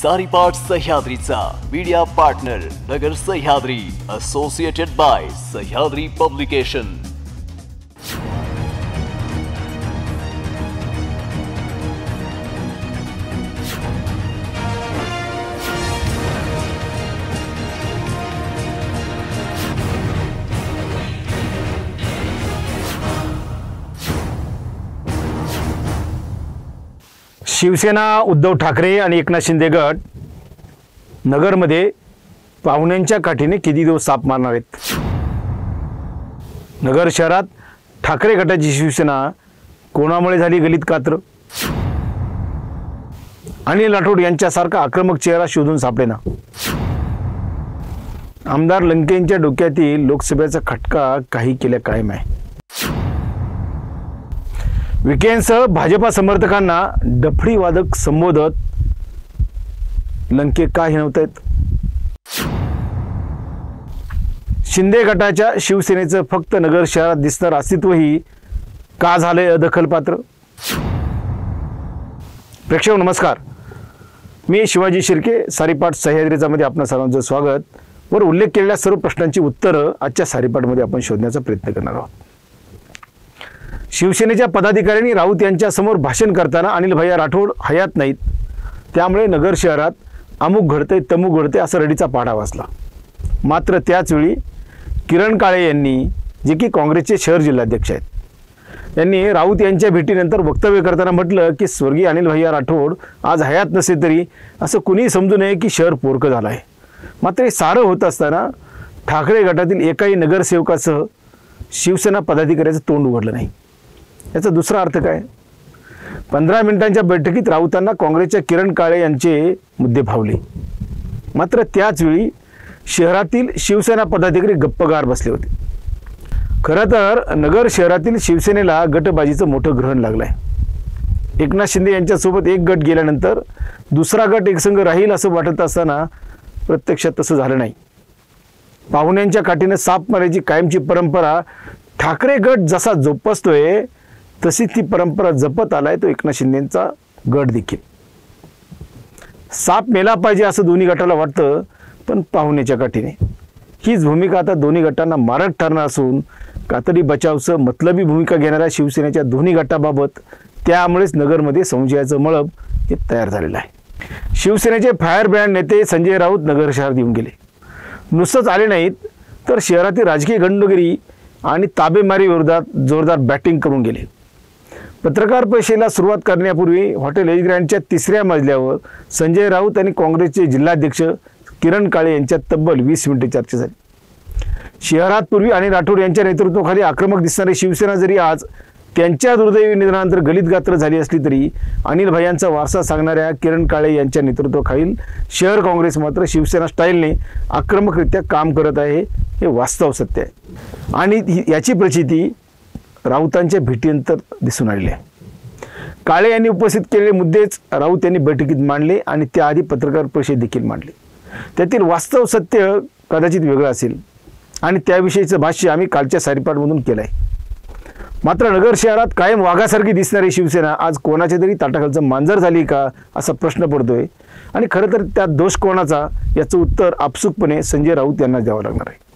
सारीपाट सह्याद्रीचा media partner Nagar Sahyadri, associated by Sahyadri publication. Shiv Sena Uddhav Thackeray आणि एकनाथ शिंदे गट नगरमध्ये पाहुण्यांच्या काठीने किती दिवस साप मारणार आहेत। नगर शहरात ठाकरे गटाची शिवसेना कोणामुळे झाली गलित कात्र? अनिल राठोड यांच्यासारखा आक्रमक चेहरा शोधून सापडेना। आमदार लंकेंच्या डोक्यातील लोकसभेचा खटका काही केल्या कायम आहे। विकेंडसह भाजपा समर्थकांना डफडी वादक संबोधत लंके का हिणवतायत? शिंदे गटाच्या शिवसेनेचं फक्त नगर शहरात दिसणार अस्तित्वही का झाले अदखलपात्र? प्रेक्षक नमस्कार, मी शिवाजी शिर्के, सारीपाट सह्याद्रीचा मध्ये आपणा सर्वांचं स्वागत। वर उल्लेख केलेल्या सर्व प्रश्नांची उत्तरं आजच्या सारीपाटमध्ये आपण शोधण्याचा प्रयत्न करणार आहोत। शिवसेनेच्या पदाधिकाऱ्यांनी राऊत यांच्या समोर भाषण करताना अनिल भैया राठोड हयात नाहीत, त्यामुळे नगर शहरात अमुक घडते तमुक घडते असा रडीचा पाढा वाचला। मात्र त्याच वेळी किरण काळे यांनी, जे की काँग्रेसचे शहर जिल्हाध्यक्ष आहेत, यांनी राऊत यांच्या भेटीनंतर वक्तव्य करताना म्हटलं की स्वर्गीय अनिल भैया राठोड आज हयात नसले तरी असं कुणी समजू नये की शहर पोरकं झालं आहे। मात्र हे सारं होत असताना ठाकरे गटातील एकाही नगरसेवकासह शिवसेना पदाधिकाऱ्याचं तोंड उघडलं नाही। याचा दुसरा अर्थ काय? 15 मिनिटांच्या बैठकीत राऊतांना काँग्रेसच्या किरण काळे यांचे मुद्दे भावले, मात्र त्याच वेळी शहरातील शिवसेना पदाधिकारी गप्पगार बसले होते। खरं तर नगर शहरातील शिवसेनेला गटबाजीचं मोठं ग्रहण लागलंय। एकनाथ शिंदे यांच्यासोबत एक गट गेल्यानंतर दुसरा गट एकसंघ राहील असं वाटत असताना प्रत्यक्षात तसं झालं नाही। पाहुण्यांच्या काठीनं साप मारायची कायमची परंपरा ठाकरे गट जसा जोपासतोय तशी ती परंपरा जपत आलाय तो एकनाथ शिंदेंचा गट देखील। साप मेला पाहिजे असं दोन्ही गटाला वाटतं, पण पाहुण्याच्या काठीने हीच भूमिका आता दोन्ही गटांना मारक ठरणार असून कातडी बचावचं मतलबी भूमिका घेणाऱ्या शिवसेनेच्या दोन्ही गटाबाबत त्यामुळेच नगरमध्ये संशयाचं मळब हे तयार झालेलं आहे। शिवसेनेचे फायर ब्रँड नेते संजय राऊत नगर शहरात येऊन गेले। नुसतंच आले नाहीत तर शहरातील राजकीय गंडगिरी आणि ताबेमारी विरोधात जोरदार बॅटिंग करून गेले। पत्रकार परिषदेला सुरुवात करण्यापूर्वी हॉटेल एज ग्रँडच्या 3ऱ्या मजल्यावर संजय राऊत आणि काँग्रेसचे जिल्हाध्यक्ष किरण काळे यांच्यात तब्बल 20 मिनिटे चर्चा झाली। शहरात पूर्वी आणि राठोड यांच्या नेतृत्वाखाली आक्रमक दिसणारी शिवसेना जरी आज त्यांच्या दुर्दैवी निधनानंतर गलित गात्र झाली असली तरी अनिल भैयांचा वारसा सांगणाऱ्या किरण काळे यांच्या नेतृत्वाखालील शहर काँग्रेस मात्र शिवसेना स्टाईलने आक्रमकरित्या काम करत आहे, हे वास्तव सत्य आहे। आणि याची प्रचिती राऊतांच्या भेटीनंतर दिसून आलेली आहे। काळे यांनी उपस्थित केलेले मुद्देच राऊत यांनी बैठकीत मांडले आणि त्याआधी पत्रकार परिषद देखील मांडले। त्यातील वास्तव सत्य कदाचित वेगळं असेल आणि त्याविषयीचं भाष्य आम्ही कालच्या सारीपाटमधून केलं आहे। मात्र नगर शहरात कायम वाघासारखी दिसणारी शिवसेना आज कोणाच्या तरी ताटाखालचं मांजर झाली का असा प्रश्न पडतोय आणि खरं तर त्यात दोष कोणाचा याचं उत्तर आपसुकपणे संजय राऊत यांना द्यावं लागणार आहे।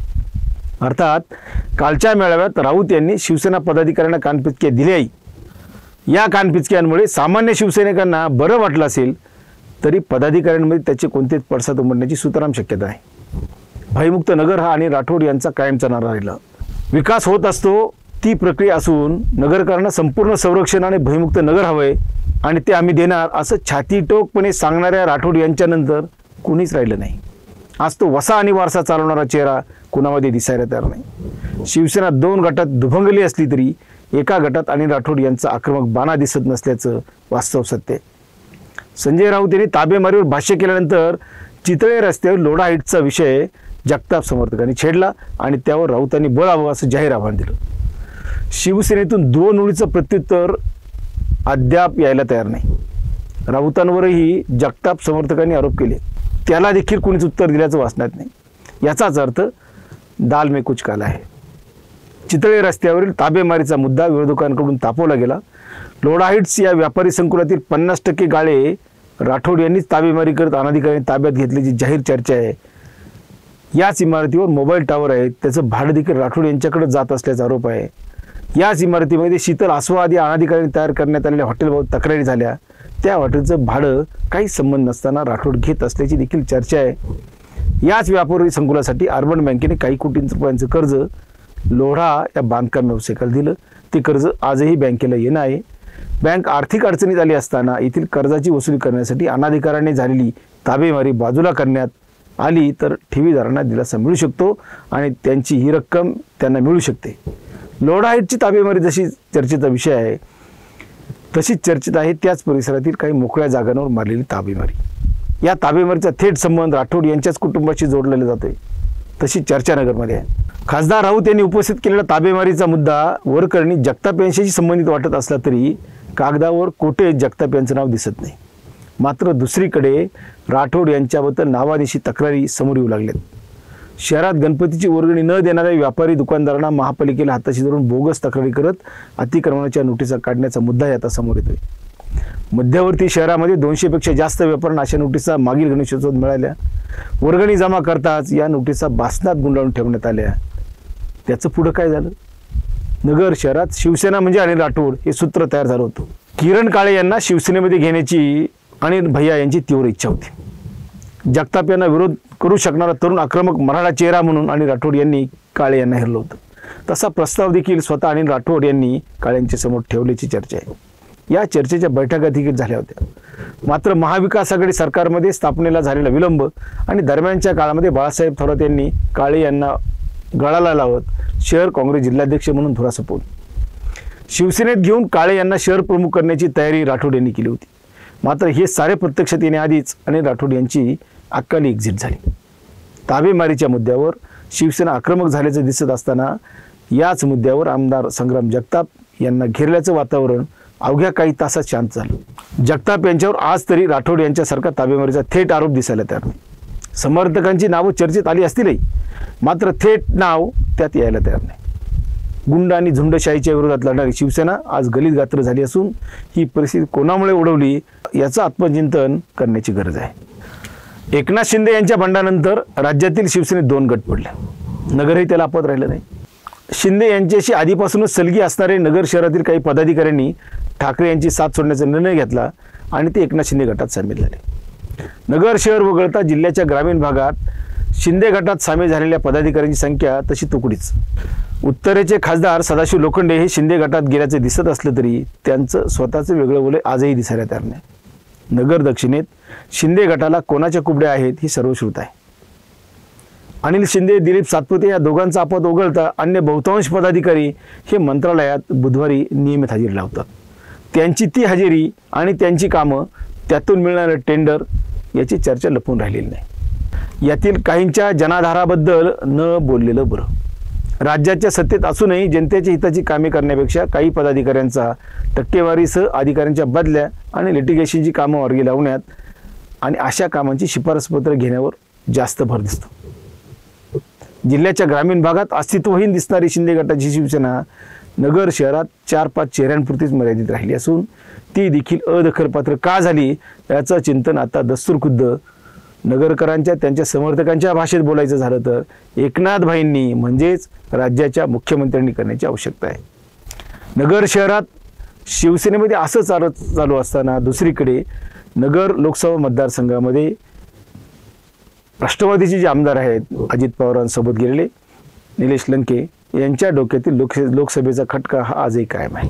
अर्थात कालच्या मेळाव्यात राऊत यांनी शिवसेना पदाधिकाऱ्यांना कानपिचक्या दिल्याही या कानपिचक्यांमुळे सामान्य शिवसैनिकांना बरं वाटलं असेल तरी पदाधिकाऱ्यांमध्ये त्याचे कोणतेच पडसाद उमटण्याची सुतराम शक्यता आहे। भयमुक्त नगर हा आणि राठोड यांचा कायमचा नारा राहिला। विकास होत असतो ती प्रक्रिया असून नगरकरांना संपूर्ण संरक्षण आणि भयमुक्त नगर हवंय आणि ते आम्ही देणार असं छातीटोकपणे सांगणाऱ्या राठोड यांच्यानंतर कुणीच राहिलं नाही। आज तो वसा आणि वारसा चालवणारा चेहरा कुणामध्ये दिसायला तयार नाही। शिवसेना 2 गटात दुभंगली असली तरी एका गटात आणि राठोड यांचा आक्रमक बाणा दिसत नसल्याचं वास्तव सत्य आहे। संजय राऊत यांनी ताबेमारीवर भाष्य केल्यानंतर चितळे रस्त्यावर लोढा हाईट्सचा विषय जगताप समर्थकांनी छेडला आणि त्यावर राऊतांनी बोलावं असं जाहीर आव्हान दिलं। शिवसेनेतून 2 ओळीचं प्रत्युत्तर अद्याप यायला तयार नाही। राऊतांवरही जगताप समर्थकांनी आरोप केले, त्याला देखील कोणीच उत्तर दिल्याचं वाचण्यात नाही। याचाच अर्थ दाल में कुछ काला है। चितळे रस्त्यावरील ताबेमारीचा मुद्दा विरोधकांकडून तापवला गेला। लोढा हाईट्स या व्यापारी संकुलातील 50% गाळे राठोड यांनीच ताबेमारी करत अनाधिकाऱ्यांनी ताब्यात घेतल्याची जाहीर चर्चा आहे. याच इमारतीवर मोबाईल टॉवर आहे, त्याचं भाडं देखील राठोड यांच्याकडे जात असल्याचा आरोप आहे. याच इमारतीमध्ये शीतल आस्वाद या अनाधिकाऱ्यांनी तयार करण्यात आलेल्या हॉटेलबाबत तक्रारी झाल्या. त्या हॉटेलचं भाडं काही संबंध नसताना राठोड घेत असल्याची देखील चर्चा आहे. याच व्यापारी संकुलासाठी अर्बन बँकेने काही कोटी रुपयांचं कर्ज लोढा या बांधकाम व्यावसायिकाला दिलं. ते कर्ज आजही बँकेला येणं आहे. बँक आर्थिक अडचणीत आली असताना येथील कर्जाची वसुली करण्यासाठी अनाधिकाऱ्याने झालेली ताबेमारी बाजूला करण्यात आली तर ठेवीदारांना दिलासा मिळू शकतो आणि त्यांची ही रक्कम त्यांना मिळू शकते. लोढा हाईटची ताबेमारी जशी चर्चेचा विषय आहे तशीच चर्चेत आहे त्याच परिसरातील काही मोकळ्या जागांवर मारलेली ताबेमारी. या ताबेमारीचा थेट संबंध राठोड यांच्याच कुटुंबाशी जोडलेला जातोय तशी चर्चा नगरमध्ये आहे. खासदार राऊत यांनी उपस्थित केलेला ताबेमारीचा मुद्दा वरकरणी जगताप यांच्याशी संबंधित वाटत असला तरी कागदावर कोठे जगताप यांचं नाव दिसत नाही. मात्र दुसरीकडे राठोड यांच्याबद्दल नावानिशी तक्रारी समोर येऊ लागल्यात. शहरात गणपतीची वर्गणी न देणाऱ्या व्यापारी दुकानदारांना महापालिकेला हाताशी धरून बोगस तक्रारी करत अतिक्रमणाच्या नोटिसा काढण्याचा मुद्दाही आता समोर येतोय. मध्यवर्ती शहरामध्ये 200 पेक्षा जास्त व्यापाऱ्यांना अशा नोटिसा मागील गणेशोत्सवात मिळाल्या. वर्गणी जमा करताच या नोटिसा बासनात गुंडाळून ठेवण्यात आल्या. त्याचं पुढं काय झालं? नगर शहरात शिवसेना म्हणजे अनिल राठोड हे सूत्र तयार झालं होतं. किरण काळे यांना शिवसेनेमध्ये घेण्याची अनिल भैया यांची तीव्र इच्छा होती. जगताप यांना विरोध करू शकणारा तरुण आक्रमक मराठा चेहरा म्हणून अनिल राठोड यांनी काळे यांना हेरलं होतं. तसा प्रस्ताव देखील स्वतः अनिल राठोड यांनी काळेंच्या समोर ठेवल्याची चर्चा आहे. या चर्चेच्या बैठका देखील झाल्या होत्या. मात्र महाविकास आघाडी सरकारमध्ये स्थापनेला झालेला विलंब आणि दरम्यानच्या काळामध्ये बाळासाहेब थोरात यांनी काळे यांना गळाला लावत शहर काँग्रेस जिल्हाध्यक्ष म्हणून धुरा सोपवली. शिवसेनेत घेऊन काळे यांना शहर प्रमुख करण्याची तयारी राठोड यांनी केली होती. मात्र हे सारे प्रत्यक्षात येण्याआधीच अनिल राठोड यांची अकाली एक्झिट झाली. ताबेमारीच्या मुद्द्यावर शिवसेना आक्रमक झाल्याचं दिसत असताना याच मुद्द्यावर आमदार संग्राम जगताप यांना घेरल्याचं वातावरण अवघ्या काही तासात शांत झालं. जगताप यांच्यावर आज तरी राठोड यांच्यासारखा ताबेमारीचा थेट आरोप दिसायला तयार नाही. समर्थकांची नावं चर्चेत आली असतीलही मात्र थेट नाव त्यात यायला तयार नाही. गुंड आणि झुंडशाहीच्या विरोधात लढणारी शिवसेना आज गलित गात्र झाली असून ही परिस्थिती कोणामुळे ओढवली याचं आत्मचिंतन करण्याची गरज आहे. एकनाथ शिंदे यांच्या बंडानंतर राज्यातील शिवसेनेत 2 गट पडले. नगरही त्याला आपत राहिलं नाही. शिंदे यांच्याशी आधीपासूनच सलगी असणारे नगर शहरातील काही पदाधिकाऱ्यांनी ठाकरे यांची साथ सोडण्याचा निर्णय घेतला आणि ते एकनाथ शिंदे गटात सामील झाले. नगर शहर वगळता जिल्ह्याच्या ग्रामीण भागात शिंदे गटात सामील झालेल्या पदाधिकाऱ्यांची संख्या तशी तुकडीच. उत्तरेचे खासदार सदाशिव लोखंडे हे शिंदे गटात गेल्याचे दिसत असलं तरी त्यांचं स्वतःचं वेगळं बोले आजही दिसायला तयार नाही. नगर दक्षिणेत शिंदे गटाला कोणाच्या कुबड्या आहेत ही सर्वश्रुत आहे. अनिल शिंदे, दिलीप सातपुते या दोघांचा आपत वगळता अन्य बहुतांश पदाधिकारी हे मंत्रालयात बुधवारी नियमित हजेरी लावतात. त्यांची ती हजेरी आणि त्यांची कामं त्यातून मिळणारं टेंडर याची चर्चा लपून राहिलेली नाही. यातील काहींच्या जनाधाराबद्दल न बोललेलं बरं. राज्याच्या सत्तेत असूनही जनतेच्या हिताची कामे करण्यापेक्षा काही पदाधिकाऱ्यांचा टक्केवारीसह अधिकाऱ्यांच्या बदल्या आणि लिटिगेशनची कामं मार्गी लावण्यात आणि अशा कामांची शिफारसपत्र घेण्यावर जास्त भर दिसतो. जिल्ह्याच्या ग्रामीण भागात अस्तित्वहीन दिसणारी शिंदे गटाची शिवसेना नगर शहरात 4-5 चेहऱ्यांपुरतीच मर्यादित राहिली असून ती देखील अदखलपात्र का झाली याचं चिंतन आता दस्तूरखुद्द नगरकरांच्या त्यांच्या समर्थकांच्या भाषेत बोलायचं झालं तर एकनाथ भाईंनी म्हणजेच राज्याच्या मुख्यमंत्र्यांनी करण्याची आवश्यकता आहे. नगर शहरात शिवसेनेमध्ये असं चालू असताना दुसरीकडे नगर लोकसभा मतदारसंघामध्ये राष्ट्रवादीचे जे आमदार आहेत अजित पवारांसोबत गेलेले निलेश लंके यांच्या डोक्यातील लोकसभेचा खटका हा आजही कायम आहे.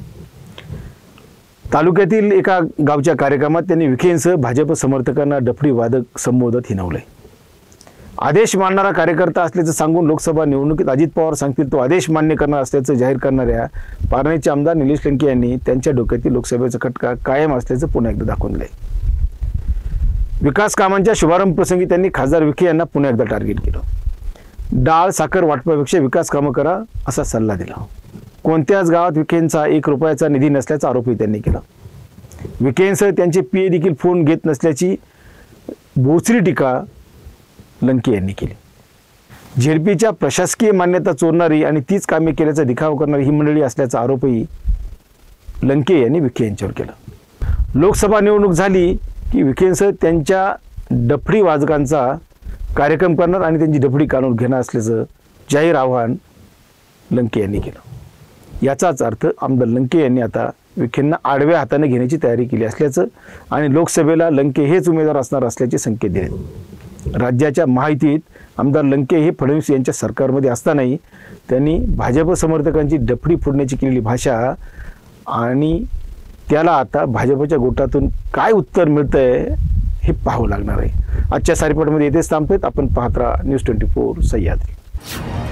तालुक्यातील एका गावच्या कार्यक्रमात त्यांनी विखेंसह भाजप समर्थकांना डफडी वादक संबोधत हिनवले. आदेश मानणारा कार्यकर्ता असल्याचं सांगून लोकसभा निवडणुकीत अजित पवार सांगतील तो आदेश मान्य करणार असल्याचं जाहीर करणाऱ्या पारनेरचे आमदार निलेश लंके यांनी त्यांच्या डोक्यातील लोकसभेचा खटका कायम असल्याचं पुन्हा एकदा दाखवून दिलंय. विकास कामांच्या शुभारंभ प्रसंगी त्यांनी खासदार विखे यांना पुन्हा एकदा टार्गेट केलं. डाळ साखर वाटपापेक्षा विकास कामं करा असा सल्ला दिला. कोणत्याच गावात विखेंचा 1 रुपयाचा निधी नसल्याचा आरोपही त्यांनी केला. विखेंसह त्यांचे पीए देखील फोन घेत नसल्याची बोचरी टीका लंके यांनी केली. झेडपीच्या प्रशासकीय मान्यता चोरणारी आणि तीच कामे केल्याचा दिखावा करणारी ही मंडळी असल्याचा आरोपही लंके यांनी विखे यांच्यावर केला. लोकसभा निवडणूक झाली की विखेंसह त्यांच्या डफडी वाजकांचा कार्यक्रम करणार आणि त्यांची डफडी काढून घेणार असल्याचं जाहीर आवाहन लंके यांनी केलं। याचाच अर्थ आमदार लंके यांनी आता विखेंना आडव्या हाताने घेण्याची तयारी केली असल्याचं आणि लोकसभेला लंके हेच उमेदवार असणार असल्याचे संकेत दिले। राज्याच्या महायुतीत आमदार लंके हे फडणवीस यांच्या सरकारमध्ये असतानाही त्यांनी भाजप समर्थकांची डफडी फोडण्याची केलेली भाषा आणि त्याला आता भाजपच्या गोटातून काय उत्तर मिळतंय हे पाहावं लागणार आहे। आजच्या सारीपाटमध्ये येथेच थांबतोय। आपण पाहत राहा न्यूज 24 सह्याद्री।